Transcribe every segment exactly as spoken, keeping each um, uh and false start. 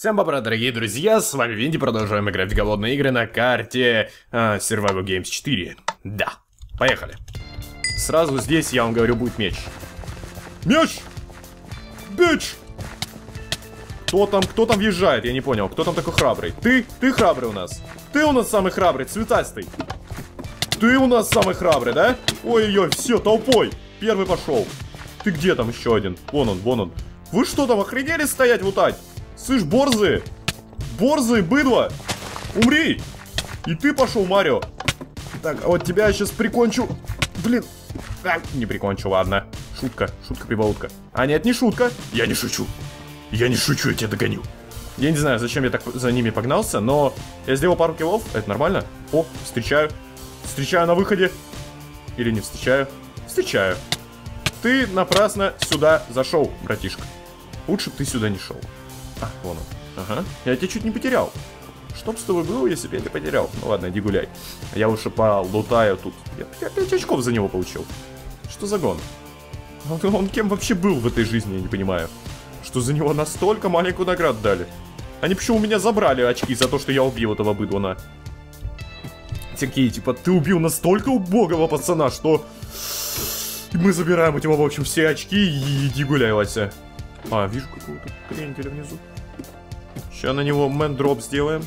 Всем бобра, дорогие друзья, с вами Винди, продолжаем играть в голодные игры на карте э, Survival Games четыре. Да, поехали. Сразу здесь, я вам говорю, будет меч. Меч! Меч! Кто там, кто там въезжает, я не понял, кто там такой храбрый? Ты, ты храбрый у нас. Ты у нас самый храбрый, цветастый. Ты у нас самый храбрый, да? Ой-ой-ой, все, толпой. Первый пошел. Ты где там еще один? Вон он, вон он. Вы что там, охренели стоять вот так? Слышь, борзые! Борзые, быдло! Умри! И ты пошел, Марио! Так, а вот тебя я сейчас прикончу. Блин. А, не прикончу, ладно. Шутка, шутка-прибаутка. А нет, не шутка. Я не шучу. Я не шучу, я тебя догоню. Я не знаю, зачем я так за ними погнался, но я сделал пару киллов. Это нормально. О, встречаю. Встречаю на выходе. Или не встречаю? Встречаю. Ты напрасно сюда зашел, братишка. Лучше бы ты сюда не шел. А, вон он. Ага. Я тебя чуть не потерял. Что бы с тобой было, если бы я тебя потерял? Ну ладно, иди гуляй. Я лучше полутаю тут. Я пять очков за него получил. Что за гон? Он, он кем вообще был в этой жизни, я не понимаю. Что за него настолько маленькую награду дали. Они почему у меня забрали очки за то, что я убил этого быдлана? Такие, типа, ты убил настолько убогого пацана, что... Мы забираем у него, в общем, все очки и иди гуляй, Вася. А, вижу какого-то кренделя внизу. Сейчас на него мэн-дроп сделаем.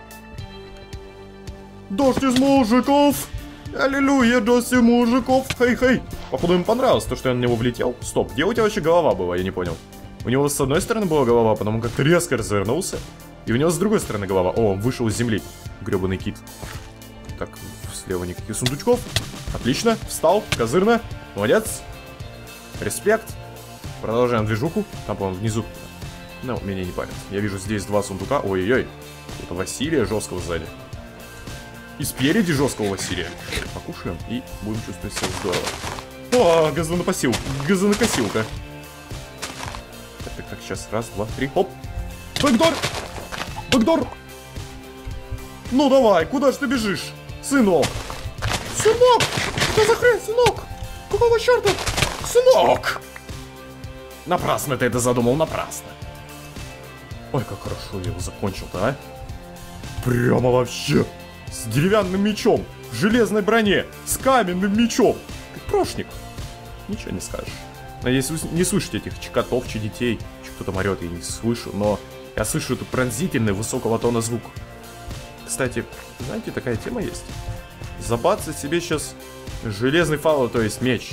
Дождь из мужиков! Аллилуйя, дождь из мужиков! Хей-хей! Походу им понравилось то, что я на него влетел. Стоп, где у тебя вообще голова была, я не понял. У него с одной стороны была голова, потом он как-то резко развернулся. И у него с другой стороны голова. О, он вышел из земли. Гребаный кит. Так, слева никаких сундучков. Отлично, встал, козырно. Молодец. Респект. Продолжаем движуху. Там, по-моему, внизу. Ну, меня не парит. Я вижу здесь два сундука. Ой-ой-ой. Это Василия жесткого сзади. И спереди жесткого Василия. Покушаем и будем чувствовать себя здорово. О, газонокосилка. Газонокосилка. Так, так, так, сейчас. Раз, два, три. Хоп. Бэкдор! Бэкдор! Ну давай, куда ж ты бежишь? Сынок! Сынок! Что за хрень, сынок? Какого черта? Сынок! Напрасно ты это задумал, напрасно. Ой, как хорошо я его закончил-то, а? Прямо вообще. С деревянным мечом, в железной броне, с каменным мечом. Ты прошник. Ничего не скажешь. Надеюсь, вы не слышите этих котов, чи детей. Кто-то орет, я не слышу, но я слышу эту пронзительный высокого тона звук. Кстати, знаете, такая тема есть. Забацать себе сейчас железный фаул, то есть меч.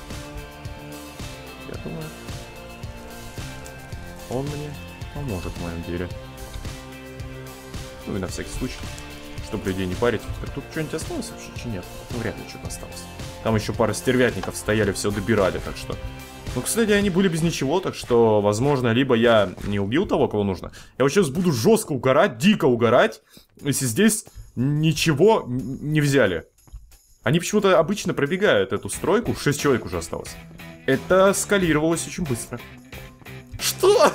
Я думаю, он мне поможет в моем деле. Ну и на всякий случай, чтобы людей не парить. Так тут что-нибудь осталось вообще, чи нет? Ну вряд ли что-то осталось. Там еще пара стервятников стояли, все добирали, так что... Ну, кстати, они были без ничего, так что, возможно, либо я не убил того, кого нужно. Я вот сейчас буду жестко угорать, дико угорать, если здесь ничего не взяли. Они почему-то обычно пробегают эту стройку, шесть человек уже осталось. Это скалировалось очень быстро. Что?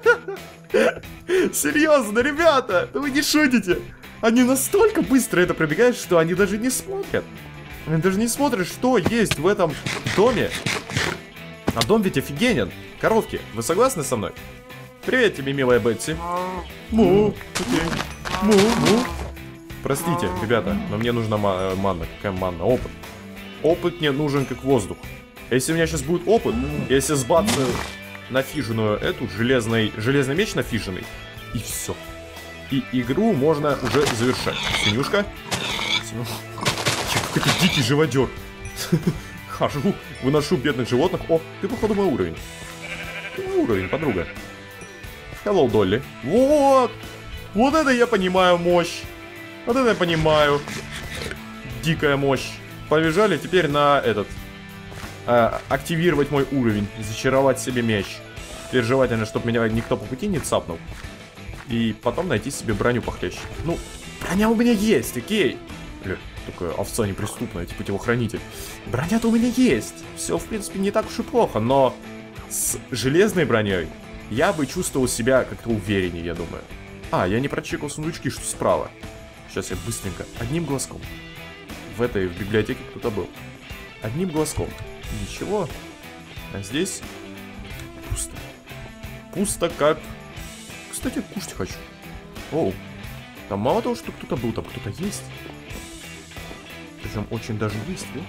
Серьезно, ребята, вы не шутите? Они настолько быстро это пробегают, что они даже не смотрят. Они даже не смотрят, что есть в этом доме. А дом ведь офигенен. Коровки, вы согласны со мной? Привет тебе, милая Бетси. Му, окей. Му, му. Простите, ребята, но мне нужна ма манна. Какая манна? Опыт. Опыт мне нужен как воздух. Если у меня сейчас будет опыт, если сбацаю нафиженную эту, железный, железный меч нафиженный, и все. И игру можно уже завершать. Свинюшка. Какой-то дикий живодер. Хожу, выношу бедных животных. О, ты, походу, мой уровень. Ты мой уровень, подруга. Hello, Долли. Вот! Вот это я понимаю мощь. Вот это я понимаю. Дикая мощь. Побежали теперь на этот... А, активировать мой уровень. Зачаровать себе меч. Теперь желательно, чтобы меня никто по пути не цапнул. И потом найти себе броню похлеще. Ну, броня у меня есть, окей. Бля, такая овца неприступная, типа телохранитель. Броня-то у меня есть. Все, в принципе, не так уж и плохо, но с железной броней я бы чувствовал себя как-то увереннее, я думаю. А, я не прочекал сундучки, что справа. Сейчас я быстренько, одним глазком. В этой, в библиотеке кто-то был. Одним глазком. Ничего. А здесь пусто. Пусто как... кстати, кушать хочу. Оу. Там мало того, что кто-то был, там кто-то есть. Причем очень даже есть, да?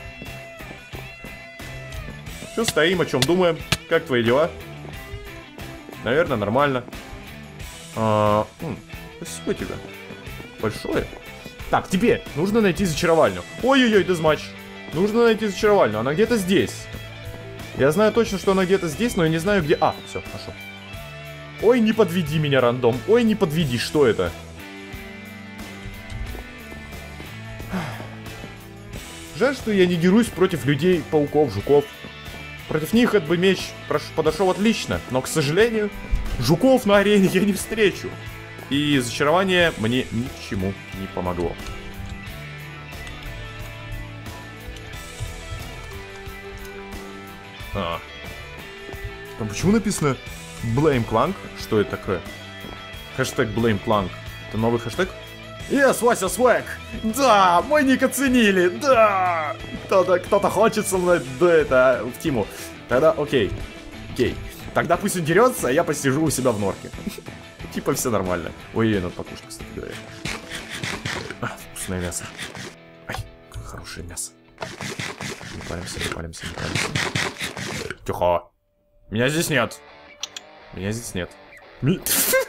Все, стоим, о чем думаем. Как твои дела? Наверное, нормально. А, м, спасибо тебе. Большое. Так, тебе нужно найти зачаровальню. Ой-ой-ой, дезматч. Нужно найти зачаровальню. Она где-то здесь. Я знаю точно, что она где-то здесь, но я не знаю, где... А, все, нашел. Ой, не подведи меня, рандом. Ой, не подведи, что это? Жаль, что я не дерусь против людей, пауков, жуков. Против них этот бы меч подошел отлично, но, к сожалению, жуков на арене я не встречу. И зачарование мне ни к чему не помогло. А. Там почему написано Blame Clank? Что это такое? Хэштег Blame Clank. Это новый хэштег? Yes, Вася Свэг! Да, мой ник оценили, да! Кто-то кто-то хочет со мной, да, это, в тиму. Тогда окей, окей. Тогда пусть он дерется, а я посижу у себя в норке. Типа все нормально. Ой-ой, надо покушать, кстати говоря. А, вкусное мясо. Ай, хорошее мясо. Не палимся, не палимся, не палимся. Тихо. Меня здесь нет. Меня здесь нет. Ми...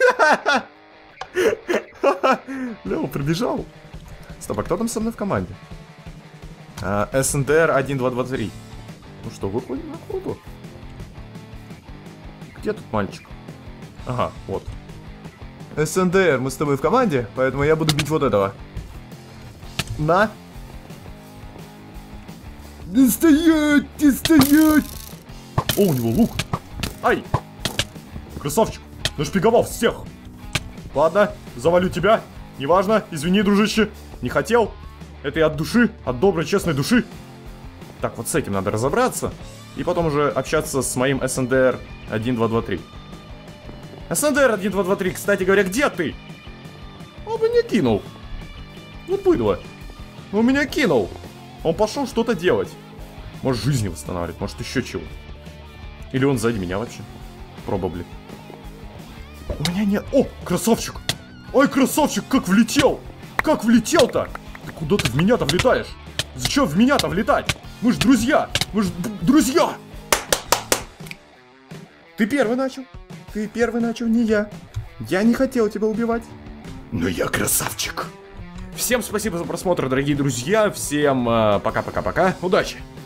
Лео прибежал. Стоп, а кто там со мной в команде? А, эс эн дэ эр один два два три. Ну что, выходим на кругу. Где тут мальчик? Ага, вот. эс эн дэ эр, мы с тобой в команде, поэтому я буду бить вот этого. На. Не стоять, не стоять. О, у него лук. Ай. Красавчик, нашпиговал всех. Ладно, завалю тебя. Неважно, извини, дружище. Не хотел. Это и от души, от доброй, честной души. Так, вот с этим надо разобраться. И потом уже общаться с моим эс эн дэ эр один два два три. эс эн дэ эр один два два три, кстати говоря, где ты? Он меня кинул. Вот быдло. Он меня кинул. Он пошел что-то делать. Может, жизни восстанавливать, может, еще чего. Или он сзади меня вообще. Пробабли. У меня нет... О, красавчик! Ой, красавчик, как влетел! Как влетел-то? Ты куда ты в меня-то влетаешь? Зачем в меня-то влетать? Мы ж друзья! Мы ж друзья! Ты первый начал. Ты первый начал, не я. Я не хотел тебя убивать. Но я красавчик. Всем спасибо за просмотр, дорогие друзья. Всем пока-пока-пока. Удачи!